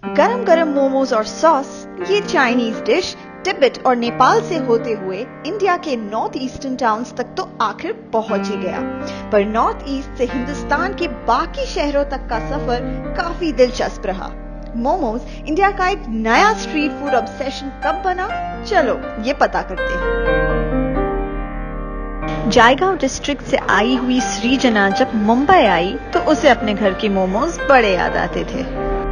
गरम गरम मोमोज और सॉस, ये चाइनीज डिश तिब्बत और नेपाल से होते हुए इंडिया के नॉर्थ ईस्टर्न टाउन्स तक तो आखिर पहुंच ही गया। पर नॉर्थ ईस्ट से हिंदुस्तान के बाकी शहरों तक का सफर काफी दिलचस्प रहा। मोमोज इंडिया का एक नया स्ट्रीट फूड ऑब्सेशन कब बना, चलो ये पता करते हैं। जायगांव डिस्ट्रिक्ट से आई हुई सृजना जब मुंबई आई तो उसे अपने घर के मोमोज बड़े याद आते थे।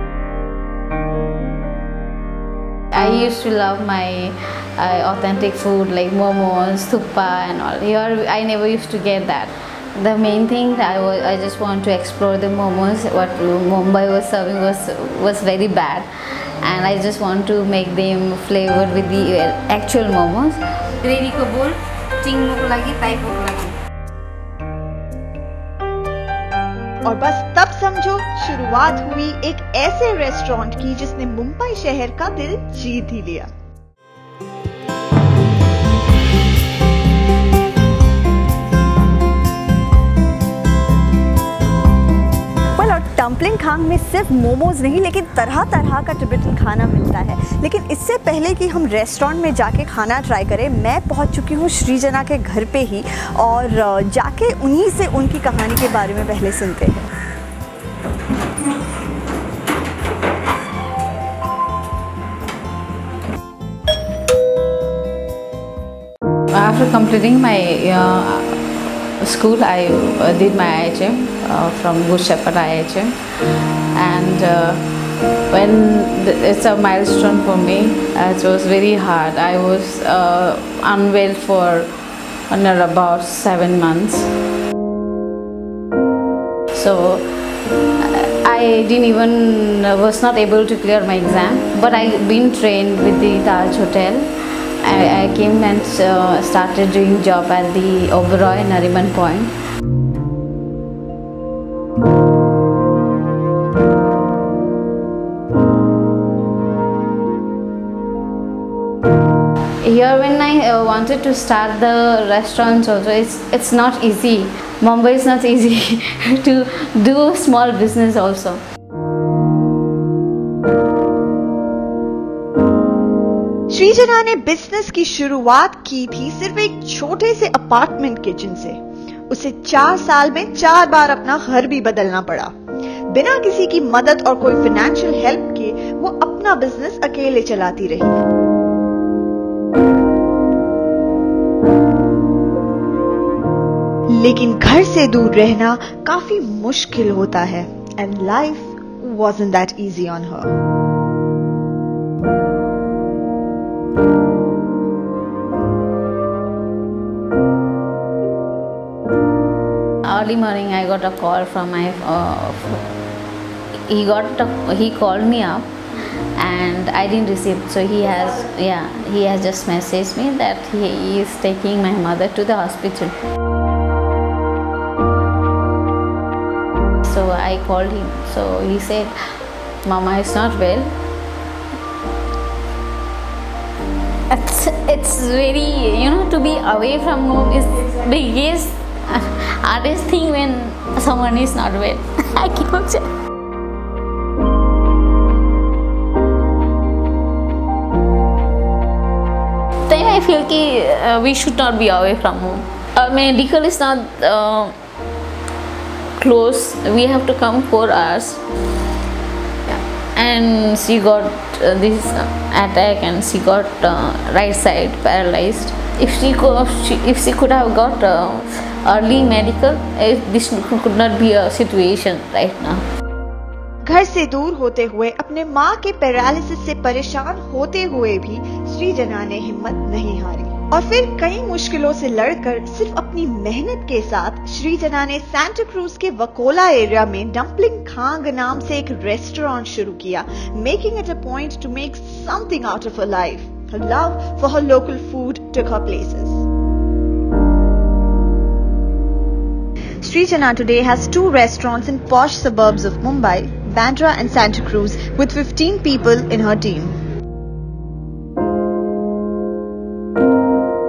I used to love my authentic food like momos, thuppa and all. Here I never used to get that. The main thing I just want to explore the momos. What Mumbai was serving was very bad, and I just want to make them flavored with the actual momos. Gravy ko bol, tingmo ko lagi, taipo ko lagi. और बस तब समझो शुरुआत हुई एक ऐसे restaurant की जिसने मुंबई शहर का दिल जीत ही लिया। डम्पलिंग खांग में सिर्फ मोमोज नहीं लेकिन तरह तरह का तिब्बतन खाना मिलता है। लेकिन इससे पहले कि हम रेस्टोरेंट में जाके खाना ट्राई करें, मैं पहुंच चुकी हूँ सृजना के घर पे ही और जाके उन्हीं से उनकी कहानी के बारे में पहले सुनते हैं। After completing my school, I did my IHM from Good Shepherd IHM, and when it's a milestone for me, it was very hard. I was unwell for about 7 months, so I didn't even was not able to clear my exam. But I've been trained with the Taj Hotel. I came and started doing job at the Oberoi Nariman Point. Here when I wanted to start the restaurants also, it's not easy. Mumbai is not easy to do a small business also. सृजना ने business की शुरुआत की थी सिर्फ एक छोटे से apartment kitchen से। उसे 4 साल में 4 बार अपना घर भी बदलना पड़ा। बिना किसी की मदद और कोई फाइनेंशियल हेल्प के वो अपना बिजनेस अकेले चलाती रही। लेकिन घर से दूर रहना काफी मुश्किल होता है and life wasn't that easy on her. Early morning, I got a call from my. He called me up, and I didn't receive. So he has just messaged me that he is taking my mother to the hospital. So I called him. So he said, "Mama is not well." It's very, to be away from home is biggest hardest thing when someone is not well. I cannot say. Then I feel that we should not be away from home. Medical is not close. We have to come 4 hours. And she got this attack, and she got right side paralyzed. If she could have got early medical, this could not be a situation right now. घर से दूर होते हुए अपने माँ के paralysis से परेशान होते हुए भी सृजना ने हिम्मत नहीं हारी और फिर कई मुश्किलों से लड़कर सिर्फ अपनी मेहनत के साथ सृजना ने सांता क्रूज के वकोला एरिया में डम्पलिंग खांग नाम से एक रेस्टोरेंट शुरू किया, making it a point to make something out of her life. Her love for her local food took her places. Srijana today has 2 restaurants in posh suburbs of Mumbai, Bandra and Santa Cruz, with 15 people in her team.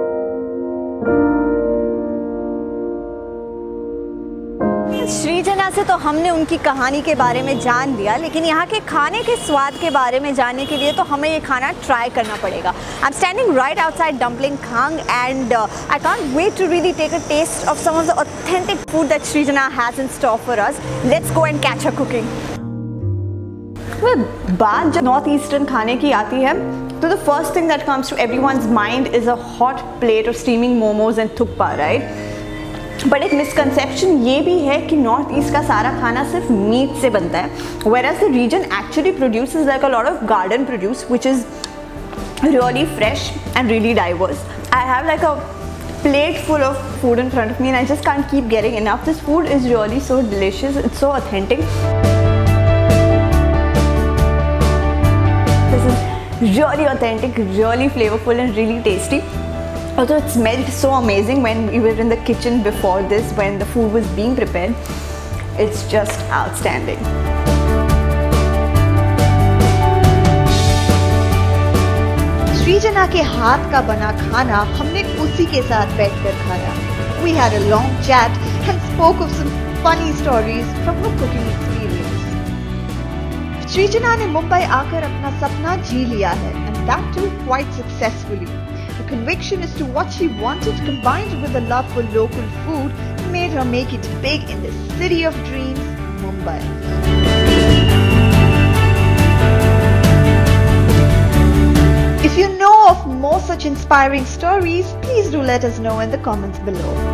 Srijana से तो हमने उनकी कहानी के बारे में जान लिया, लेकिन यहाँ के खाने के स्वाद के बारे में जानने के लिए तो हमें ये खाना ट्राई करना पड़ेगा। I am standing right outside dumpling Khang and I can't wait to really take a taste of some of the authentic food that Srijana has in store for us. Let's go and catch her cooking. बात जब north eastern खाने की आती है तो the first thing that comes to everyone's mind is a hot plate of steaming momos and thukpa, right? But एक misconception ये भी है कि नॉर्थ ईस्ट का सारा खाना सिर्फ मीट से बनता है, whereas the region actually produces like a lot of garden produce which is really fresh and really diverse. I have like a plate full of food in front of me and I just can't keep getting enough. This food is really so delicious, it's so authentic. This is really authentic, really flavorful and really tasty. Although it smelled so amazing when we were in the kitchen before this, when the food was being prepared, it's just outstanding. सृजना के हाथ का बना खाना हमने उसी के साथ बैठकर खाया। We had a long chat and spoke of some funny stories from her cooking experience. सृजना ने मुंबई आकर अपना सपना जी लिया है, and that too quite successfully. The conviction as to what she wanted combined with a love for local food made her make it big in the city of dreams, Mumbai. If you know of more such inspiring stories, please do let us know in the comments below.